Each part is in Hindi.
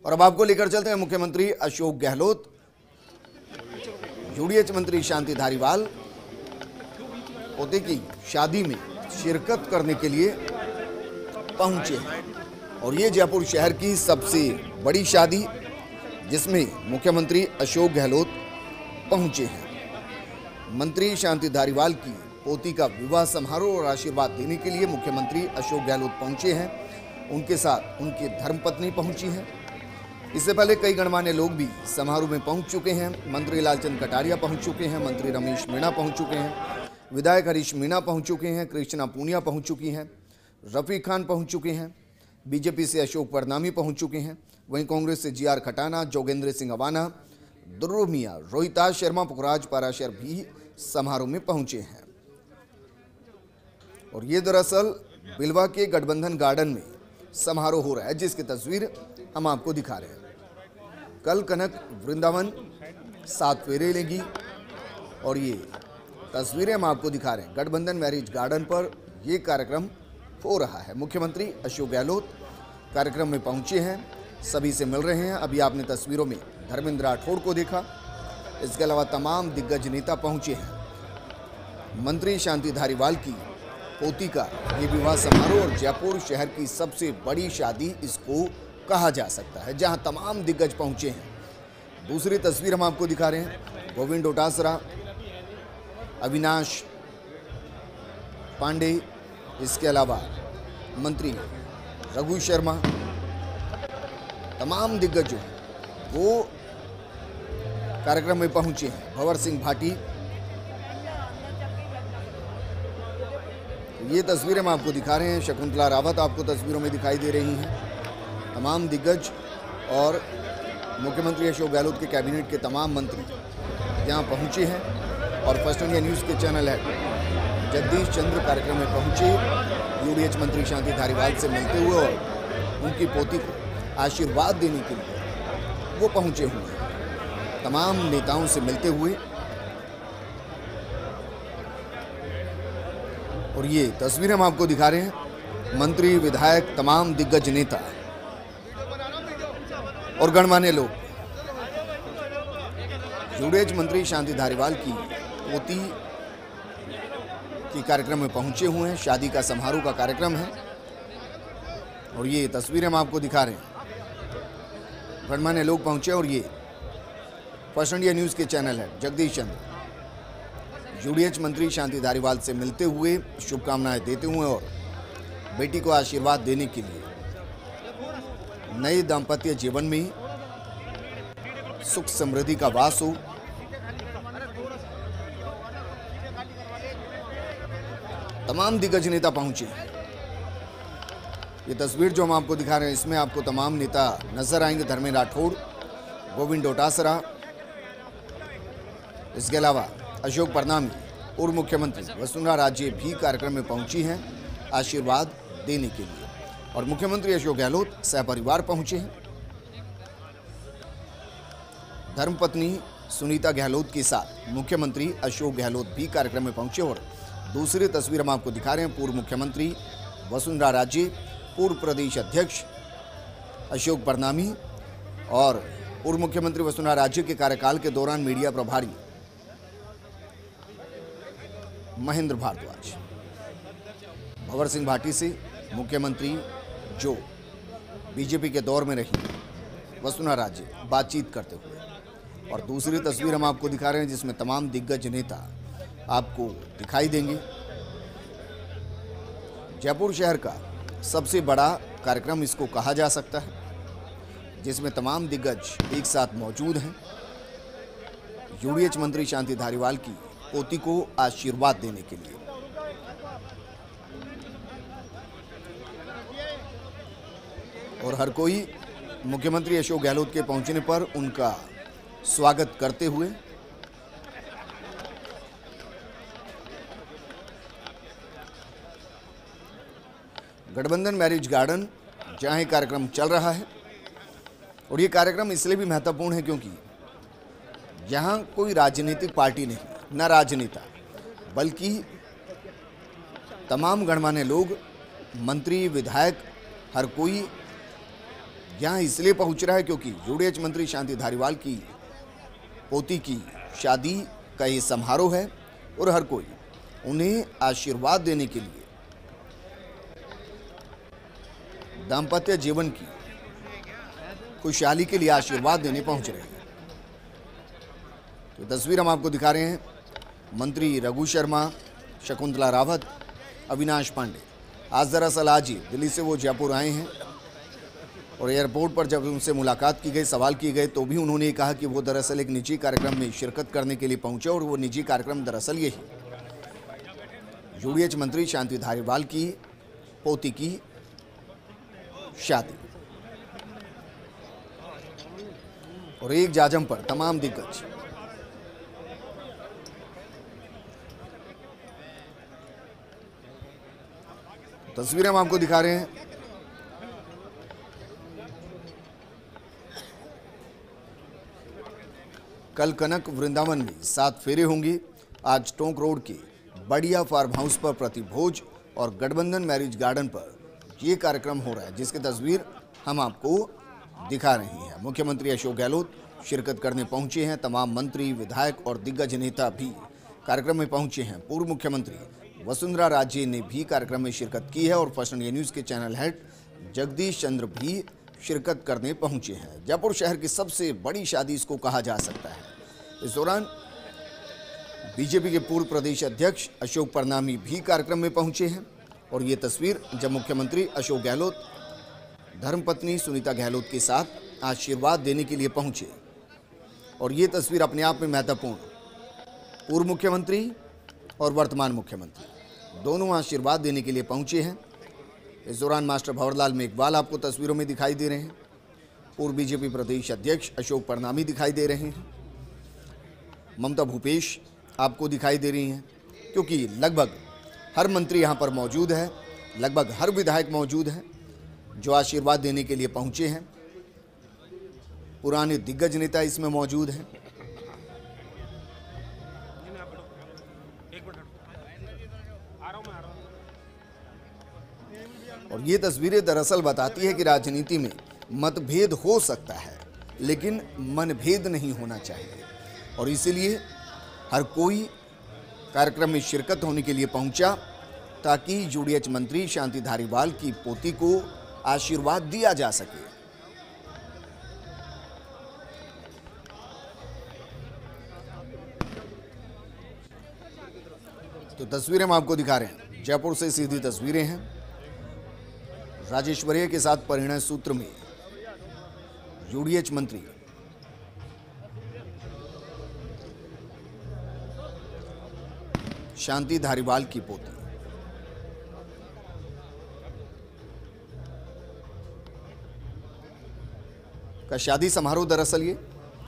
और अब आपको लेकर चलते हैं मुख्यमंत्री अशोक गहलोत, यूडीएच मंत्री शांति धारीवाल पोते की शादी में शिरकत करने के लिए पहुंचे हैं। और ये जयपुर शहर की सबसे बड़ी शादी जिसमें मुख्यमंत्री अशोक गहलोत पहुंचे हैं। मंत्री शांति धारीवाल की पोती का विवाह समारोह और आशीर्वाद देने के लिए मुख्यमंत्री अशोक गहलोत पहुंचे हैं। उनके साथ उनकी धर्मपत्नी पहुंची हैं। इससे पहले कई गणमान्य लोग भी समारोह में पहुंच चुके हैं। मंत्री लालचंद कटारिया पहुंच चुके हैं, मंत्री रमेश मीणा पहुंच चुके हैं, विधायक हरीश मीणा पहुंच चुके हैं, कृष्णा पूनिया पहुंच चुकी हैं, रफीक खान पहुंच चुके हैं, बीजेपी से अशोक परनामी पहुंच चुके हैं, वहीं कांग्रेस से जीआर खटाना, जोगेंद्र सिंह अवाना, दुर्रू मियां, रोहिताज शर्मा, पुखराज पाराशर भी समारोह में पहुंचे हैं। और ये दरअसल बिलवा के गठबंधन गार्डन में समारोह हो रहा है, जिसकी तस्वीर हम आपको दिखा रहे हैं। कल कनक वृंदावन 7 फेरे लेगी और ये तस्वीरें हम आपको दिखा रहे हैं। गठबंधन मैरिज गार्डन पर ये कार्यक्रम हो रहा है। मुख्यमंत्री अशोक गहलोत कार्यक्रम में पहुंचे हैं, सभी से मिल रहे हैं। अभी आपने तस्वीरों में धर्मेंद्र राठौड़ को देखा। इसके अलावा तमाम दिग्गज नेता पहुंचे हैं। मंत्री शांति धारीवाल की पोती का ये विवाह समारोह और जयपुर शहर की सबसे बड़ी शादी इसको कहा जा सकता है, जहां तमाम दिग्गज पहुंचे हैं। दूसरी तस्वीर हम आपको दिखा रहे हैं। गोविंद डोटासरा, अविनाश पांडे, इसके अलावा मंत्री रघु शर्मा, तमाम दिग्गज वो कार्यक्रम में पहुंचे हैं। भंवर सिंह भाटी, ये तस्वीरें हम आपको दिखा रहे हैं। शकुंतला रावत आपको तस्वीरों में दिखाई दे रही हैं। तमाम दिग्गज और मुख्यमंत्री अशोक गहलोत के कैबिनेट के तमाम मंत्री यहाँ पहुँचे हैं। और फर्स्ट इंडिया न्यूज़ के चैनल है जगदीश चंद्र कार्यक्रम में पहुँचे यूडीएच मंत्री शांति धारीवाल से मिलते हुए और उनकी पोती को आशीर्वाद देने के लिए वो पहुँचे हुए हैं। तमाम नेताओं से मिलते हुए और ये तस्वीरें हम आपको दिखा रहे हैं। मंत्री, विधायक, तमाम दिग्गज नेता और गणमान्य लोग यूडीएच मंत्री शांति धारीवाल की पोती की कार्यक्रम में पहुंचे हुए हैं। शादी का समारोह का कार्यक्रम है और ये तस्वीरें हम आपको दिखा रहे हैं। गणमान्य लोग पहुंचे और ये फर्स्ट इंडिया न्यूज़ के चैनल है जगदीश चंद्र यूडीएच मंत्री शांति धारीवाल से मिलते हुए, शुभकामनाएं देते हुए और बेटी को आशीर्वाद देने के लिए नए दाम्पत्य जीवन में सुख समृद्धि का वास हो। तमाम दिग्गज नेता पहुंचे। ये तस्वीर जो हम आपको दिखा रहे हैं इसमें आपको तमाम नेता नजर आएंगे। धर्मेंद्र राठौड़, गोविंद डोटासरा, इसके अलावा अशोक परनामी, पूर्व मुख्यमंत्री वसुंधरा राजे भी कार्यक्रम में पहुंची हैं आशीर्वाद देने के लिए। और मुख्यमंत्री अशोक गहलोत सहपरिवार पहुंचे हैं। धर्मपत्नी सुनीता गहलोत के साथ मुख्यमंत्री अशोक गहलोत भी कार्यक्रम में पहुंचे। और दूसरी तस्वीर हम आपको दिखा रहे हैं। पूर्व मुख्यमंत्री वसुंधरा राजे, पूर्व प्रदेश अध्यक्ष अशोक परनामी और पूर्व मुख्यमंत्री वसुंधरा राजे के कार्यकाल के दौरान मीडिया प्रभारी महेंद्र भारद्वाज, भंवर सिंह भाटी से मुख्यमंत्री जो बीजेपी के दौर में रही वसुंधरा राजे बातचीत करते हुए। और दूसरी तस्वीर हम आपको दिखा रहे हैं जिसमें तमाम दिग्गज नेता आपको दिखाई देंगे। जयपुर शहर का सबसे बड़ा कार्यक्रम इसको कहा जा सकता है, जिसमें तमाम दिग्गज एक साथ मौजूद हैं यूडीएच मंत्री शांति धारीवाल की पोती को आशीर्वाद देने के लिए। और हर कोई मुख्यमंत्री अशोक गहलोत के पहुंचने पर उनका स्वागत करते हुए गठबंधन मैरिज गार्डन जहां ये कार्यक्रम चल रहा है। और ये कार्यक्रम इसलिए भी महत्वपूर्ण है क्योंकि यहाँ कोई राजनीतिक पार्टी नहीं, न राजनेता, बल्कि तमाम गणमान्य लोग, मंत्री, विधायक, हर कोई यहाँ इसलिए पहुंच रहा है क्योंकि यूडीएच मंत्री शांति धारीवाल की पोती की शादी का ये समारोह है और हर कोई उन्हें आशीर्वाद देने के लिए दाम्पत्य जीवन की खुशहाली के लिए आशीर्वाद देने पहुंच रहे हैं। तो तस्वीर हम आपको दिखा रहे हैं। मंत्री रघु शर्मा, शकुंतला रावत, अविनाश पांडे आज दरअसल आज ही दिल्ली से वो जयपुर आए हैं और एयरपोर्ट पर जब उनसे मुलाकात की गई, सवाल किए गए तो भी उन्होंने कहा कि वो दरअसल एक निजी कार्यक्रम में शिरकत करने के लिए पहुंचे और वो निजी कार्यक्रम दरअसल यही यूडीएच मंत्री शांति धारीवाल की पोती की शादी। और एक जाजम पर तमाम दिग्गज तस्वीरें हम आपको दिखा रहे हैं। कल कनक वृंदावन में 7 फेरे होंगे। आज टोंक रोड के बढ़िया फार्म हाउस पर प्रतिभोज और गठबंधन मैरिज गार्डन पर यह कार्यक्रम हो रहा है, जिसकी तस्वीर हम आपको दिखा रहे हैं। मुख्यमंत्री अशोक गहलोत शिरकत करने पहुंचे हैं। तमाम मंत्री, विधायक और दिग्गज नेता भी कार्यक्रम में पहुंचे हैं। पूर्व मुख्यमंत्री वसुंधरा राजे ने भी कार्यक्रम में शिरकत की है और फर्स्ट इंडिया न्यूज़ के चैनल हेड जगदीश चंद्र भी शिरकत करने पहुंचे हैं। जयपुर शहर की सबसे बड़ी शादी इसको कहा जा सकता है। इस दौरान बीजेपी के पूर्व प्रदेश अध्यक्ष अशोक परनामी भी कार्यक्रम में पहुंचे हैं और ये तस्वीर जब मुख्यमंत्री अशोक गहलोत धर्मपत्नी सुनीता गहलोत के साथ आशीर्वाद देने के लिए पहुंचे और ये तस्वीर अपने आप में महत्वपूर्ण। पूर्व मुख्यमंत्री और वर्तमान मुख्यमंत्री दोनों आशीर्वाद देने के लिए पहुंचे हैं। इस दौरान मास्टर भंवरलाल मेघवाल आपको तस्वीरों में दिखाई दे रहे हैं। पूर्व बीजेपी प्रदेश अध्यक्ष अशोक परनामी दिखाई दे रहे हैं। ममता भूपेश आपको दिखाई दे रही हैं, क्योंकि लगभग हर मंत्री यहां पर मौजूद है, लगभग हर विधायक मौजूद है जो आशीर्वाद देने के लिए पहुंचे हैं। पुराने दिग्गज नेता इसमें मौजूद हैं। और ये तस्वीरें दरअसल बताती है कि राजनीति में मतभेद हो सकता है, लेकिन मनभेद नहीं होना चाहिए और इसीलिए हर कोई कार्यक्रम में शिरकत होने के लिए पहुंचा ताकि यूडीएच मंत्री शांति धारीवाल की पोती को आशीर्वाद दिया जा सके। तो तस्वीरें हम आपको दिखा रहे हैं। जयपुर से सीधी तस्वीरें हैं। राजेश्वरी के साथ परिणय सूत्र में यूडीएच मंत्री शांति धारीवाल की पोती का शादी समारोह दरअसल ये,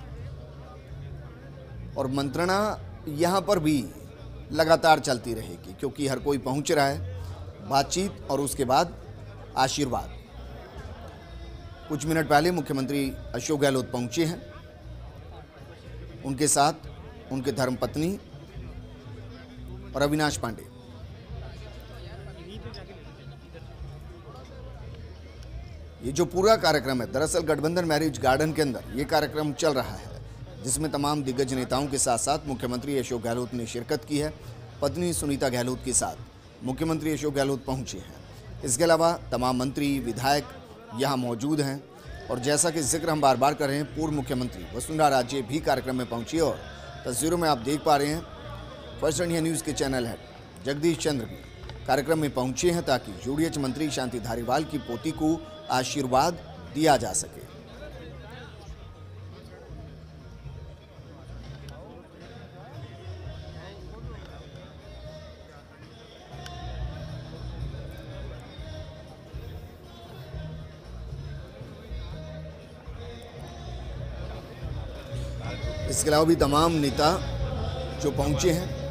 और मंत्रणा यहां पर भी लगातार चलती रहेगी क्योंकि हर कोई पहुंच रहा है। बातचीत और उसके बाद आशीर्वाद। कुछ मिनट पहले मुख्यमंत्री अशोक गहलोत पहुंचे हैं, उनके साथ उनके धर्मपत्नी और अविनाश पांडे। ये जो पूरा कार्यक्रम है दरअसल गठबंधन मैरिज गार्डन के अंदर ये कार्यक्रम चल रहा है, जिसमें तमाम दिग्गज नेताओं के साथ साथ मुख्यमंत्री अशोक गहलोत ने शिरकत की है। पत्नी सुनीता गहलोत के साथ मुख्यमंत्री अशोक गहलोत पहुंचे हैं। इसके अलावा तमाम मंत्री, विधायक यहाँ मौजूद हैं और जैसा कि जिक्र हम बार बार कर रहे हैं, पूर्व मुख्यमंत्री वसुंधरा राजे भी कार्यक्रम में पहुंची और तस्वीरों में आप देख पा रहे हैं फर्स्ट इंडिया न्यूज़ के चैनल हेड जगदीश चंद्र भी कार्यक्रम में पहुंचे हैं ताकि यूडीएच मंत्री शांति धारीवाल की पोती को आशीर्वाद दिया जा सके। इसके अलावा भी तमाम नेता जो पहुंचे हैं